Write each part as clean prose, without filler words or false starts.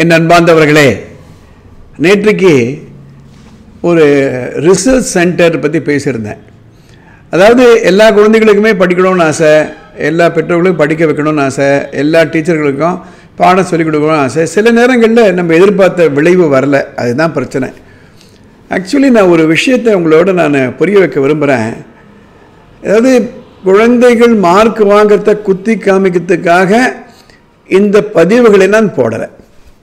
என் அன்பார்ந்தவர்களே, நேற்றைக்கு ஒரு ரிசர்ச் சென்டர் பற்றி பேசியிருந்தேன். அதாவது எல்லா குழந்தைகளுக்குமே படிக்கணும்னு ஆசை, எல்லா பெற்றோர்களுக்கும் படிக்க வைக்கணும்னு ஆசை, எல்லா டீச்சர்களுக்கும் பாடம் சொல்லிக் கொடுக்கணும்னு ஆசை. சில நேரங்களில் நம்ம எதிர்பார்த்த விளைவு வரல, அதுதான் பிரச்சனை. ஆக்சுவலி நான் ஒரு விஷயத்தை உங்களோட நான் புரிய வைக்க விரும்புகிறேன். அதாவது குழந்தைகள் மார்க் வாங்கிறத குத்தி காமிக்கிறதுக்காக இந்த பதிவுகளை நான் போடுறேன்.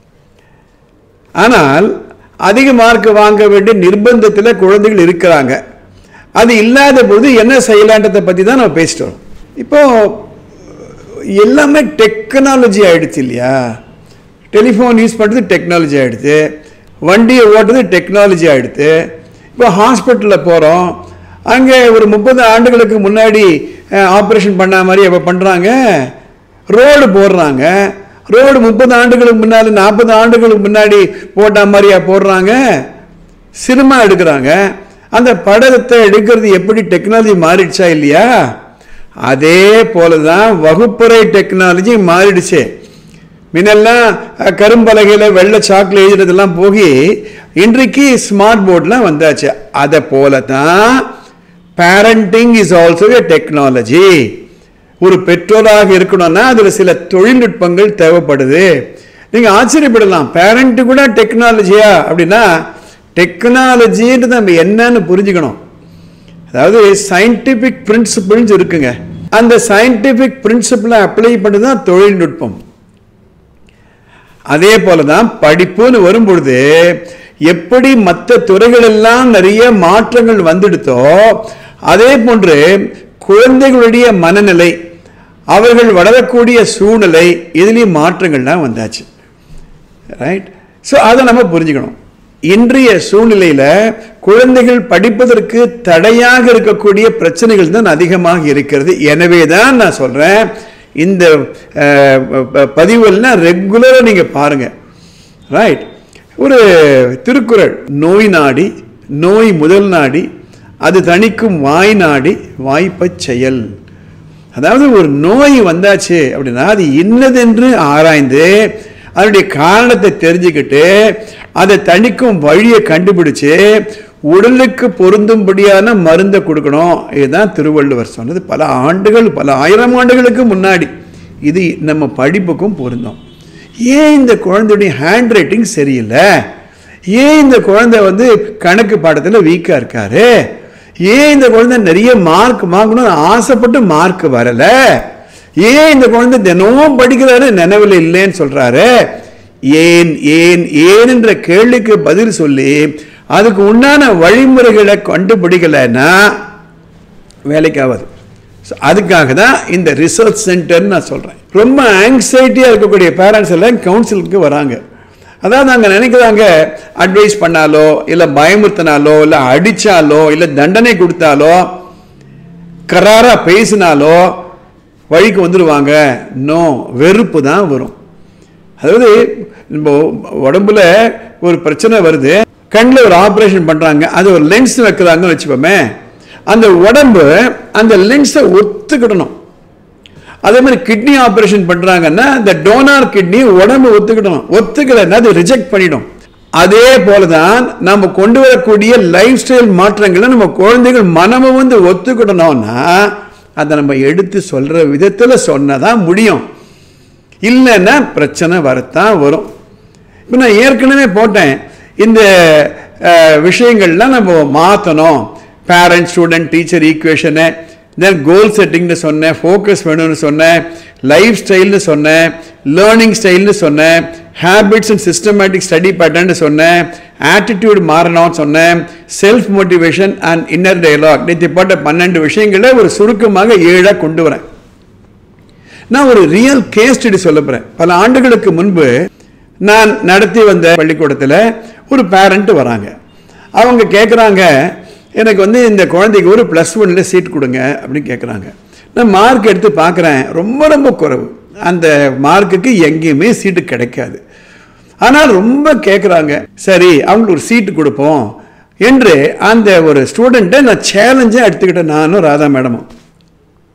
ஆனால் அதிக மார்க் வாங்க வேண்டிய நிர்பந்தத்தில் குழந்தைகள் இருக்கிறாங்க. அது இல்லாத போது என்ன செய்யலான்றதை பற்றி தான் நம்ம பேசிட்டு வரோம். இப்போ எல்லாமே டெக்னாலஜி ஆகிடுச்சு இல்லையா? டெலிஃபோன் யூஸ் பண்ணுறது டெக்னாலஜி ஆகிடுச்சு, வண்டியை ஓட்டுறது டெக்னாலஜி ஆகிடுது. இப்போ ஹாஸ்பிட்டலில் போகிறோம், அங்கே ஒரு 30 ஆண்டுகளுக்கு முன்னாடி ஆப்ரேஷன் பண்ண மாதிரி எப்போ பண்ணுறாங்க, ரோடு போடுறாங்க. ரோடு 30 ஆண்டுகளுக்கு முன்னாடி 40 ஆண்டுகளுக்கு முன்னாடி போட்ட மாதிரியா போடுறாங்க. சினிமா எடுக்கிறாங்க, அந்த படத்தை எடுக்கிறது எப்படி டெக்னாலஜி மாறிடுச்சா இல்லையா? அதே போல தான் வகுப்பறை டெக்னாலஜி மாறிடுச்சு. முன்னெல்லாம் கரும்பலகையில் வெள்ளை சாக்கில் எழுதுறதெல்லாம் போய் இன்றைக்கு ஸ்மார்ட் போர்ட்லாம் வந்தாச்சு. அதை போல தான் parenting is also a technology. ஒரு பெற்றோராக இருக்கணும்னா அதில் சில தொழில்நுட்பங்கள் தேவைப்படுது. நீங்கள் ஆச்சரியப்படலாம், பேரண்ட்டு கூட டெக்னாலஜியா அப்படின்னா, டெக்னாலஜின்றது நம்ம என்னன்னு புரிஞ்சுக்கணும். அதாவது சயின்டிஃபிக் பிரின்சிபிள்ஸ் இருக்குங்க, அந்த சயின்டிஃபிக் பிரின்சிபிளை அப்ளை பண்ணி தான் தொழில்நுட்பம். அதே போல தான் படிப்புன்னு வரும்பொழுது எப்படி மற்ற துறைகள் எல்லாம் நிறைய மாற்றங்கள் வந்துடுதோ, அதே போன்று குழந்தைகளுடைய மனநிலை, அவர்கள் வளரக்கூடிய சூழ்நிலை, இதுலேயும் மாற்றங்கள்லாம் வந்தாச்சு. ரைட்? ஸோ அதை நம்ம புரிஞ்சுக்கணும். இன்றைய சூழ்நிலையில் குழந்தைகள் படிப்பதற்கு தடையாக இருக்கக்கூடிய பிரச்சனைகள் தான் அதிகமாக இருக்கிறது. எனவே தான் நான் சொல்கிறேன், இந்த பதிவுலாம் ரெகுலராக நீங்கள் பாருங்கள். ரைட்? ஒரு திருக்குறள், நோய் நாடி நோய் முதல் நாடி அது தணிக்கும் வாய் நாடி வாய்ப்பச் செயல். அதாவது ஒரு நோய் வந்தாச்சு அப்படின்னா அது இன்னதென்று ஆராய்ந்து அதனுடைய காரணத்தை தெரிஞ்சுக்கிட்டு அதை தணிக்கும் வழியை கண்டுபிடிச்சு உடலுக்கு பொருந்தும்படியான மருந்தை கொடுக்கணும். இதுதான் திருவள்ளுவர் சொன்னது பல ஆண்டுகள், பல ஆயிரம் ஆண்டுகளுக்கு முன்னாடி. இது நம்ம படிப்புக்கும் பொருந்தும். ஏன் இந்த குழந்தையுடைய ஹேண்ட் ரைட்டிங் சரியில்லை, ஏன் இந்த குழந்தை கணக்கு பாடத்தில் வீக்காக இருக்காரு, ஏன் இந்த குழந்தை நிறைய மார்க் வாங்கணும்னு ஆசைப்பட்டு மார்க் வரல, ஏன் இந்த குழந்தை தினமும் படிக்கிறாரு நினைவில் இல்லைன்னு சொல்றாரு, ஏன் ஏன் ஏன் என்ற கேள்விக்கு பதில் சொல்லி அதுக்கு உண்டான வழிமுறைகளை கண்டுபிடிக்கலைன்னா வேலைக்காவது. அதுக்காக தான் இந்த ரிசர்ச் சென்டர்னு நான் சொல்றேன். ரொம்ப ஆங்ஸைட்டியாக இருக்கக்கூடிய பேரண்ட்ஸ் எல்லாம் கவுன்சிலுக்கு வராங்க. அதாவது நாங்கள் நினைக்கிறாங்க, அட்வைஸ் பண்ணாலோ இல்லை பயமுறுத்தினாலோ இல்லை அடித்தாலோ இல்லை தண்டனை கொடுத்தாலோ கராராக பேசினாலோ வழிக்கு வந்துடுவாங்க. நோ, வெறுப்பு தான் வரும். அதாவது நம்ம உடம்புல ஒரு பிரச்சனை வருது, கண்ணில் ஒரு ஆப்ரேஷன் பண்ணுறாங்க, அது ஒரு லென்ஸ் வைக்கிறாங்கன்னு வச்சுப்போமே, அந்த உடம்பு அந்த லென்ஸை ஒத்துக்கிடணும். அதே மாதிரி கிட்னி ஆப்ரேஷன் பண்றாங்கன்னா இந்த டோனார் கிட்னி உடம்பு ஒத்துக்கிடணும், ஒத்துக்கலைன்னா அது ரிஜெக்ட் பண்ணிடும். அதே போலதான் நம்ம கொண்டு வரக்கூடிய லைஃப் ஸ்டைல் மாற்றங்களை நம்ம குழந்தைகள் மனமும் ஒத்துக்கிடணும்னா அதை நம்ம எடுத்து சொல்ற விதத்துல சொன்னதான் முடியும். இல்லைன்னா பிரச்சனை வரத்தான் வரும். இப்போ நான் ஏற்கனவே போட்டேன், இந்த விஷயங்கள்லாம் நம்ம மாற்றணும். பேரண்ட் ஸ்டூடெண்ட் டீச்சர் ஈக்குவேஷனு, தென் கோல் செட்டிங்னு சொன்னேன், ஃபோக்கஸ் வேணும்னு சொன்னேன், லைஃப் ஸ்டைல்னு சொன்னேன், லேர்னிங் ஸ்டைல்னு சொன்னேன், ஹேபிட்ஸ் அண்ட் சிஸ்டமேட்டிக் ஸ்டடி பேட்டர்ன்னு சொன்னேன், ஆட்டிடியூட் மாறணும்னு சொன்னேன், self motivation and inner dialogue. நேற்று போட்ட 12 விஷயங்களை ஒரு சுருக்கமாக 7 கொண்டு வரேன். நான் ஒரு ரியல் கேஸ் ஸ்டடி சொல்ல போகிறேன். பல ஆண்டுகளுக்கு முன்பு நான் நடத்தி வந்த பள்ளிக்கூடத்தில் ஒரு பேரண்ட் வராங்க. அவங்க கேட்குறாங்க, எனக்கு இந்த குழந்தைக்கு ஒரு +1 சீட் கொடுங்க அப்படின்னு கேட்குறாங்க. நான் மார்க் எடுத்து பார்க்குறேன், ரொம்ப ரொம்ப குறைவு. அந்த மார்க்குக்கு எங்கேயுமே சீட்டு கிடைக்காது. ஆனால் ரொம்ப கேட்குறாங்க. சரி, அவங்களுக்கு ஒரு சீட்டு கொடுப்போம் என்று அந்த ஒரு ஸ்டூடெண்ட்டை நான் சேலஞ்சாக எடுத்துக்கிட்டேன், நானும் ராதா மேடமும்.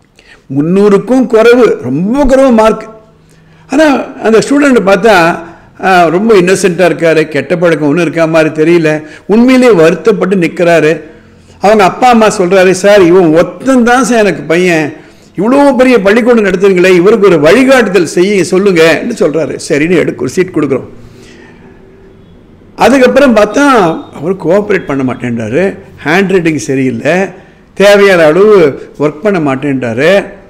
300க்கும் குறைவு, ரொம்ப குறைவு மார்க். ஆனால் அந்த ஸ்டூடெண்ட் பார்த்தா ரொம்ப இன்னசென்ட்டாக இருக்கார், கெட்ட பழக்கம் ஒன்றும் இருக்கா மாதிரி தெரியல, உண்மையிலே வருத்தப்பட்டு நிற்கிறாரு. அவங்க அப்பா அம்மா சொல்கிறாரு, சார் இவன் ஒத்தந்தான் சார் எனக்கு பையன், இவ்வளோ பெரிய பள்ளிக்கூடம் நடத்துறீங்களே, இவருக்கு ஒரு வழிகாட்டுதல் சொல்லுங்கன்னு சொல்கிறாரு. சரின்னு ஒரு சீட் கொடுக்குறோம். அதுக்கப்புறம் பார்த்தா அவர் கோஆப்ரேட் பண்ண மாட்டேன்றாரு, ஹேண்ட் ரைட்டிங் சரியில்லை, தேவையான அளவு ஒர்க் பண்ண மாட்டேன்றாரு.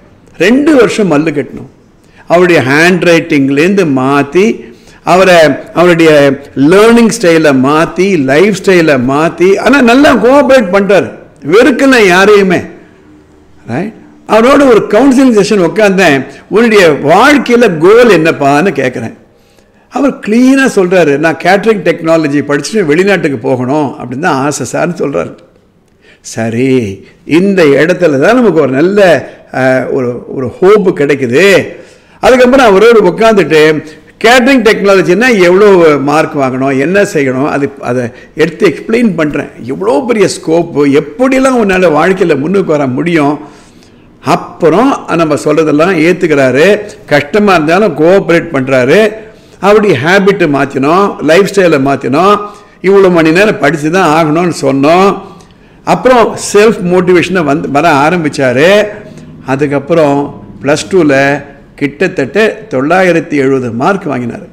2 வருஷம் மல்லு கட்டணும். அவருடைய ஹேண்ட் ரைட்டிங்லேருந்து மாற்றி அவருடைய லேர்னிங் ஸ்டைலை மாற்றி, லைஃப் ஸ்டைலை மாற்றி, ஆனால் நல்லா கோஆப்ரேட் பண்ணுறாரு, வெறுக்கல யாரையுமே. ரைட், அவரோட ஒரு கவுன்சிலிங் செஷன் உட்காந்தேன், உன்னுடைய வாழ்க்கையில் கோல் என்னப்பான்னு கேட்குறேன். அவர் கிளீனாக சொல்கிறாரு, நான் கேட்ரிங் டெக்னாலஜி படிச்சுட்டு வெளிநாட்டுக்கு போகணும் அப்படின்னு தான் ஆசை சார்னு சொல்கிறாரு. சரி, இந்த இடத்துல தான் நமக்கு ஒரு நல்ல ஒரு ஹோப்பு கிடைக்குது. அதுக்கப்புறம் அவரோடு உட்காந்துட்டு கேட்ரிங் டெக்னாலஜின்னா எவ்வளோ மார்க் வாங்கணும், என்ன செய்யணும், அதை எடுத்து எக்ஸ்பிளைன் பண்ணுறேன். எவ்வளோ பெரிய ஸ்கோப்பு, எப்படிலாம் உன்னால் வாழ்க்கையில் முன்னுக்கு வர முடியும். அப்புறம் நம்ம சொல்கிறதெல்லாம் ஏற்றுக்கிறாரு, கஷ்டமாக இருந்தாலும் கோஆப்ரேட் பண்ணுறாரு. அவருடைய ஹேபிட்டை மாற்றினோம், லைஃப் ஸ்டைலை மாற்றினோம், இவ்வளோ மணி நேரம் படித்து தான் ஆகணும்னு சொன்னோம். அப்புறம் செல்ஃப் மோட்டிவேஷனை வர ஆரம்பித்தார். அதுக்கப்புறம் +2ல் கிட்டத்தட்ட 970 மார்க் வாங்கினார்.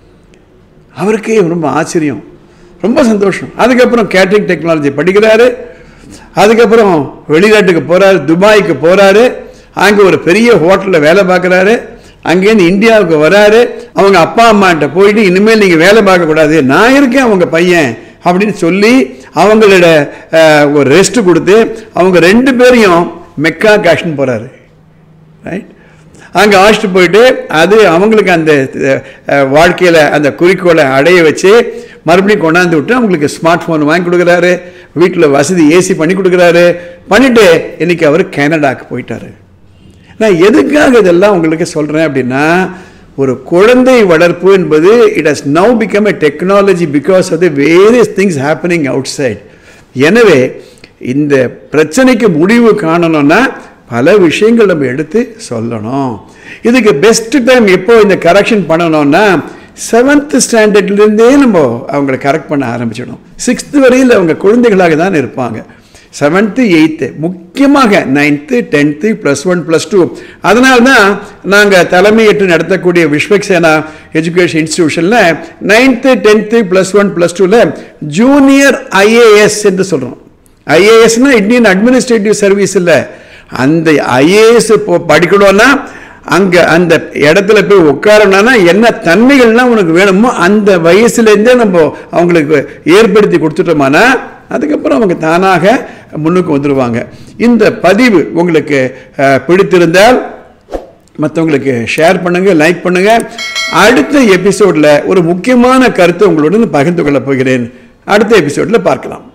அவருக்கே ரொம்ப ஆச்சரியம், ரொம்ப சந்தோஷம். அதுக்கப்புறம் கேட்ரிங் டெக்னாலஜி படிக்கிறாரு. அதுக்கப்புறம் வெளிநாட்டுக்கு போகிறாரு, துபாய்க்கு போகிறாரு. அங்கே ஒரு பெரிய ஹோட்டலில் வேலை பார்க்குறாரு. அங்கேருந்து இந்தியாவுக்கு வராரு. அவங்க அப்பா அம்மாட்ட போயிட்டு, இனிமேல் நீங்கள் வேலை பார்க்கக்கூடாது, நான் இருக்கேன் அவங்க பையன் அப்படின்னு சொல்லி அவங்களோட ஒரு ரெஸ்ட் கொடுத்து அவங்க 2 பேரையும் மெக்கா காஷ்ன்னு போகிறாரு. ரைட், அங்கே அழைச்சிட்டு போயிட்டு அது அவங்களுக்கு அந்த வாழ்க்கையில் அந்த குறிக்கோளை அடைய வச்சு மறுபடியும் கொண்டாந்து விட்டு அவங்களுக்கு ஸ்மார்ட் ஃபோன் வாங்கி கொடுக்குறாரு, வீட்டில் வசதி ஏசி பண்ணி கொடுக்குறாரு. பண்ணிவிட்டு இன்றைக்கி அவர் கனடாவுக்கு போயிட்டார். நான் எதுக்காக இதெல்லாம் உங்களுக்கு சொல்கிறேன் அப்படின்னா, ஒரு குழந்தை வளர்ப்பு என்பது it has now become a technology because of the various things happening outside. எனவே இந்த பிரச்சனைக்கு முடிவு காணணும்னா பல விஷயங்கள் நம்ம எடுத்து சொல்லணும். இதுக்கு பெஸ்ட் டைம் எப்போ இந்த கரெக்ஷன் பண்ணணும்னா 7th ஸ்டாண்டர்ட்லேருந்தே நம்ம அவங்களை கரெக்ட் பண்ண ஆரம்பிச்சிடணும். 6th வரையில் அவங்க குழந்தைகளாக தான் இருப்பாங்க. 7th 8th முக்கியமாக 9th 10th +1 +2. அதனால தான் நாங்கள் தலைமையேற்று நடத்தக்கூடிய விஸ்வக்சேனா எஜுகேஷன் இன்ஸ்டிடியூஷனில் 9th 10th +1 +2ல் ஜூனியர் ஐஏஎஸ் என்று சொல்கிறோம். ஐஏஎஸ்னா இந்தியன் அட்மினிஸ்ட்ரேட்டிவ் சர்வீஸ் இல்லை. அந்த ஐஏஎஸ் இப்போ படிக்கணும்னா அங்கே அந்த இடத்துல போய் உட்காரணும்னா என்ன தன்மைகள்லாம் உனக்கு வேணுமோ அந்த வயசுலேருந்தே நம்ம அவங்களுக்கு ஏற்படுத்தி கொடுத்துட்டோம்னா அதுக்கப்புறம் அவங்க தானாக முன்னுக்கு வந்துடுவாங்க. இந்த பதிவு உங்களுக்கு பிடித்திருந்தால் மற்றவங்களுக்கு ஷேர் பண்ணுங்கள், லைக் பண்ணுங்கள். அடுத்த எபிசோடில் ஒரு முக்கியமான கருத்தை உங்களுடன் பகிர்ந்து கொள்ளப் போகிறேன். அடுத்த எபிசோடில் பார்க்கலாம்.